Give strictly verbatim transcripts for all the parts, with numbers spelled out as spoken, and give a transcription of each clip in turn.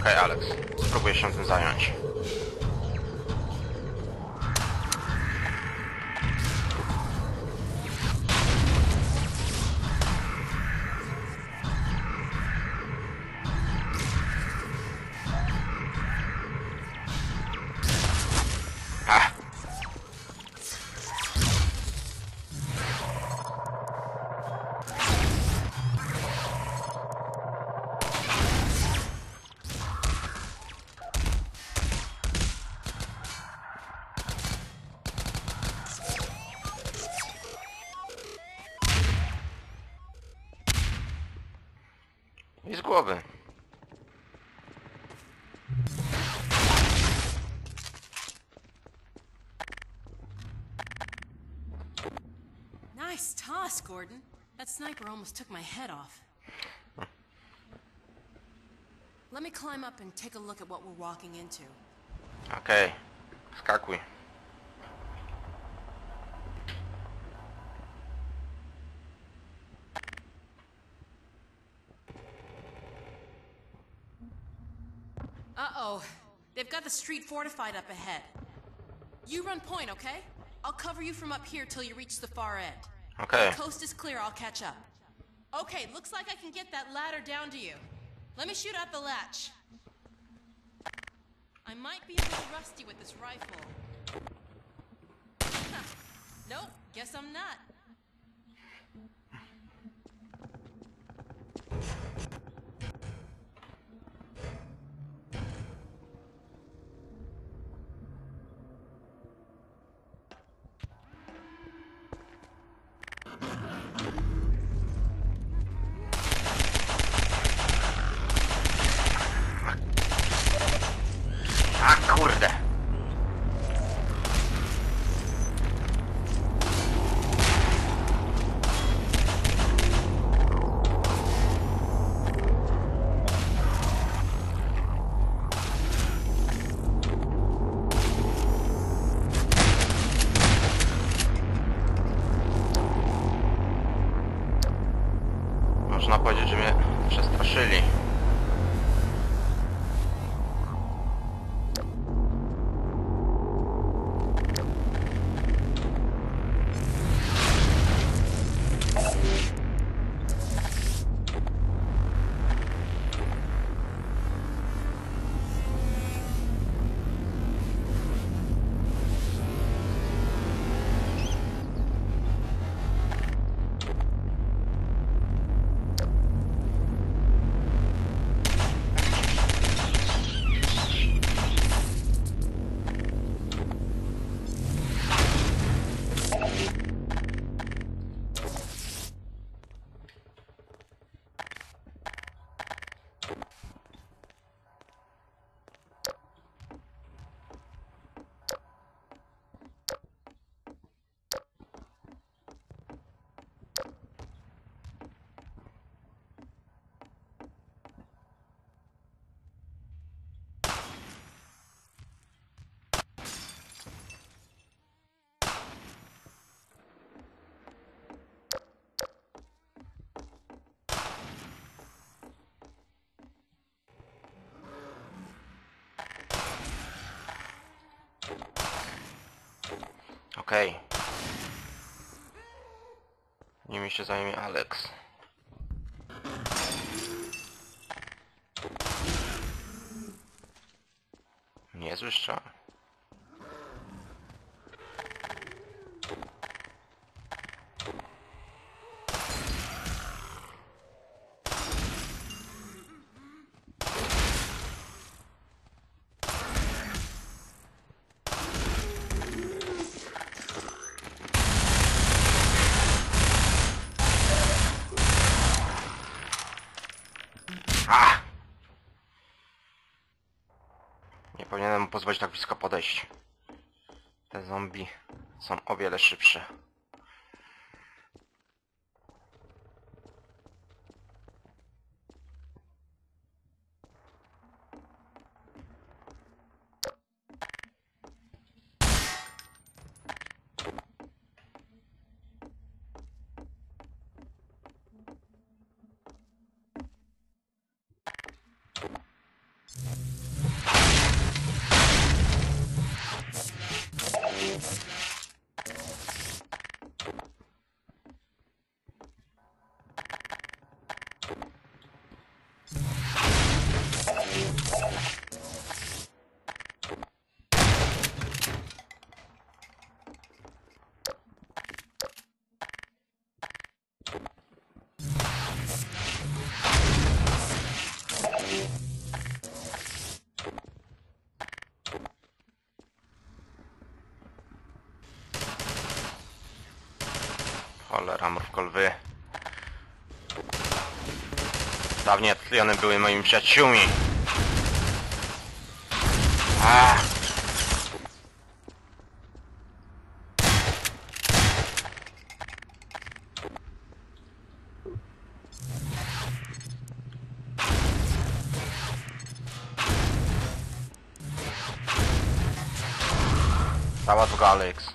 Okej, okay, Alex. Spróbuję się tym zająć. I z głowy. Nice toss, Gordon. That sniper almost took my head off. Let me climb up and take a look at what we're walking into. Okej. Okay. Skakuj. Uh-oh. They've got the street fortified up ahead. You run point, okay? I'll cover you from up here till you reach the far end. Okay. The coast is clear, I'll catch up. Okay, looks like I can get that ladder down to you. Let me shoot out the latch. I might be a little rusty with this rifle. Nope, guess I'm not. A kurde. Można powiedzieć, że mnie przestraszyli. Okej. Okay. Nimi się zajmie Alex. Niezły strzał. Ah! Nie powinienem mu pozwolić tak blisko podejść. Te zombie są o wiele szybsze. Cholera, mrówkolwy. Dawniej Atliony były moimi przyjaciółmi. Ah. Załatw go, Alex.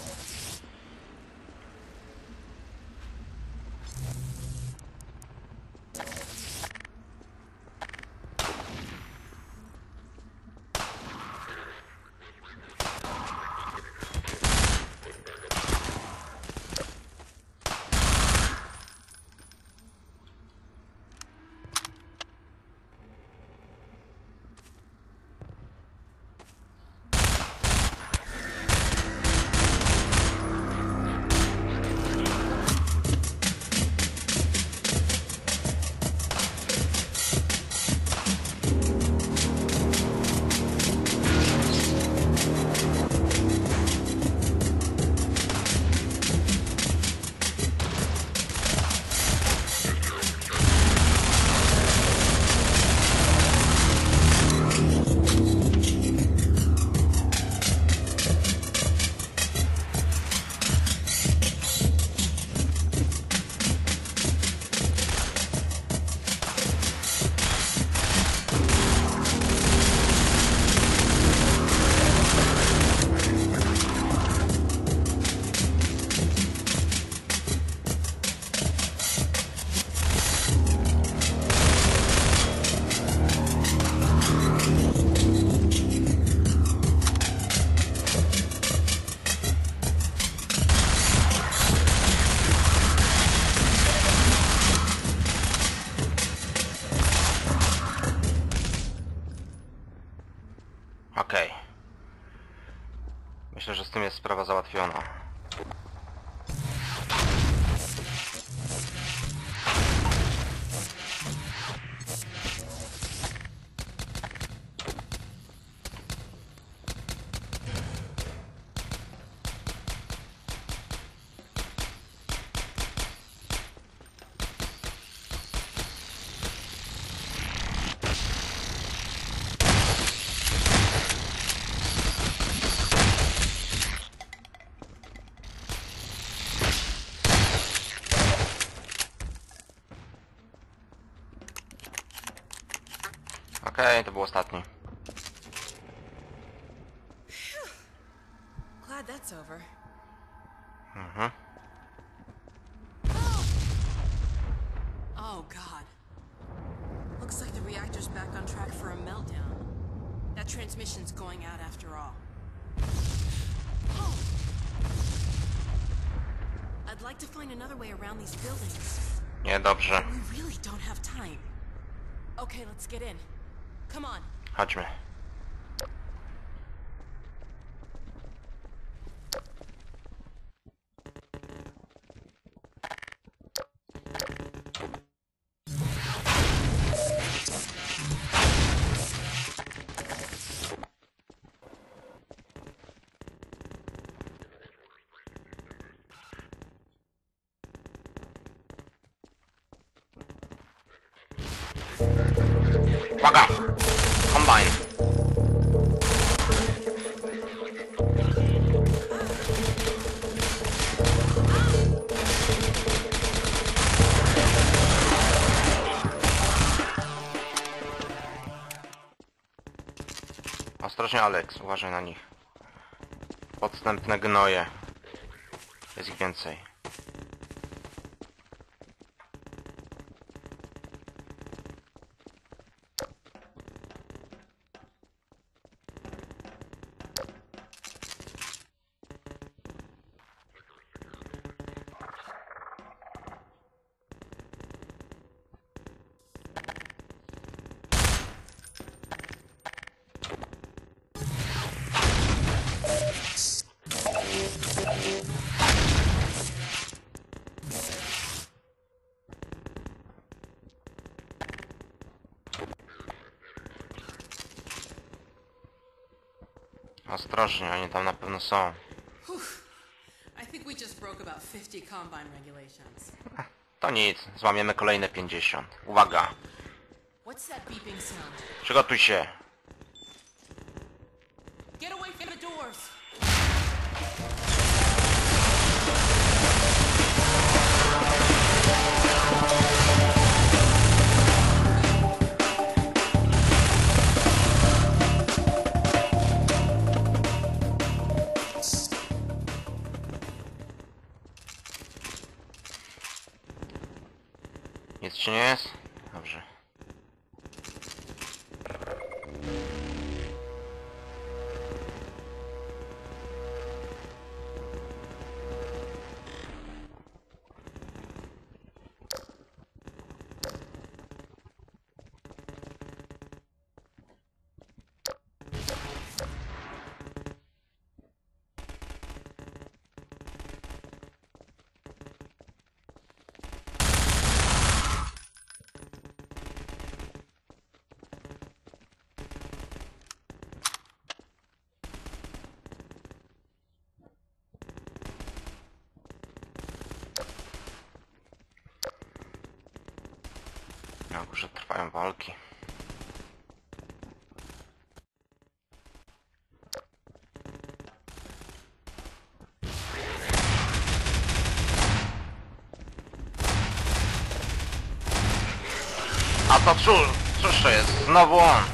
Okej. Okay. Myślę, że z tym jest sprawa załatwiona. Okej, okay, to był ostatni. Glad that's over. Mhm. Oh god. Looks like the reactor's back on track for a meltdown. That transmission's going out after all. Oh. I'd like to find another way around these buildings. Niedobrze. We really don't have time. Okay, let's get in. Come on. Chodźmy. Uwaga! Combine! Ostrożnie, Alex, uważaj na nich. Podstępne gnoje. Jest ich więcej. Ostrożnie, oni tam na pewno są. I think we just broke about fifty Combine regulations. To nic, złamiemy kolejne pięćdziesiąt. Uwaga, What's that beeping sound? przygotuj się. Get away from the doors! Nic ci nie jest? Dobrze. Na górze trwają walki. A to cóż, cóż to jest? Znowu on!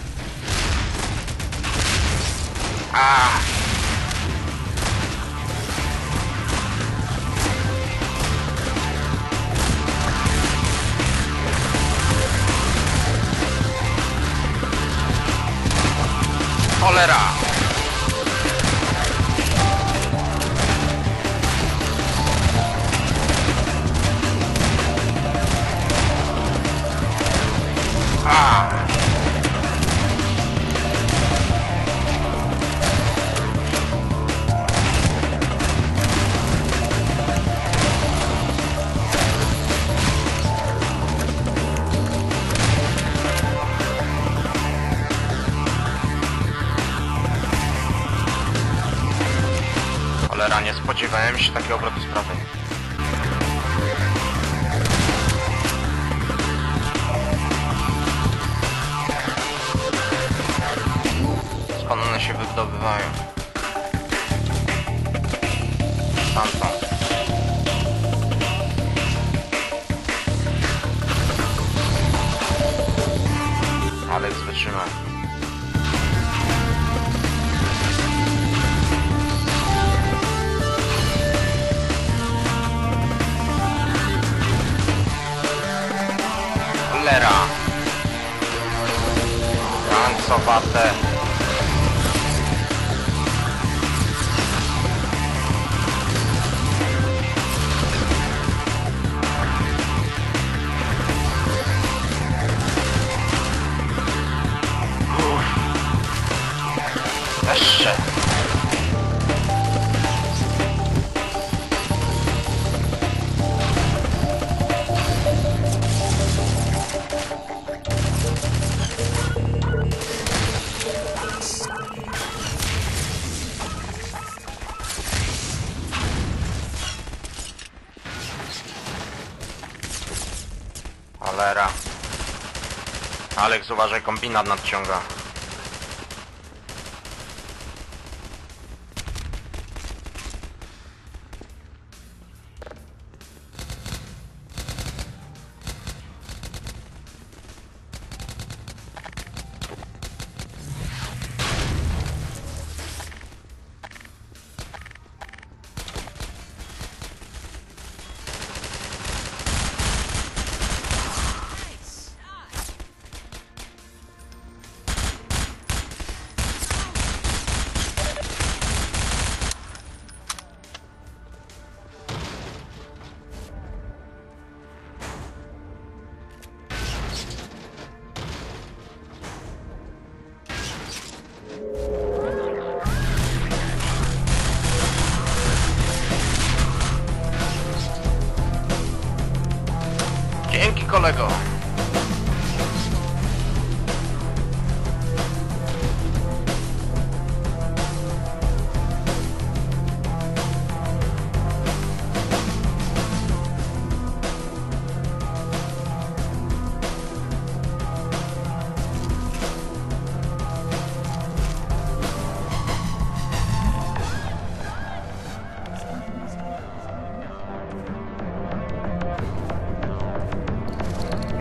A! Cholera! A! Cholera, nie spodziewałem się takiego obrotu sprawy. Skąd one się wydobywają? Stamtąd. Alex wytrzyma. Cholera! Francowate! Uff. Jeszcze! Cholera. Alex, uważaj, kombinat nadciąga. Dzięki, kolego.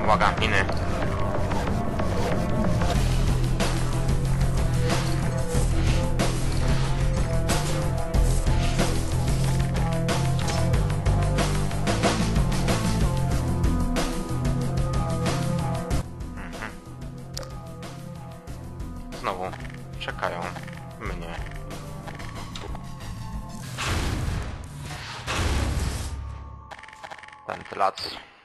Uwaga, miny. Mhm. Znowu czekają mnie. Wentylacja.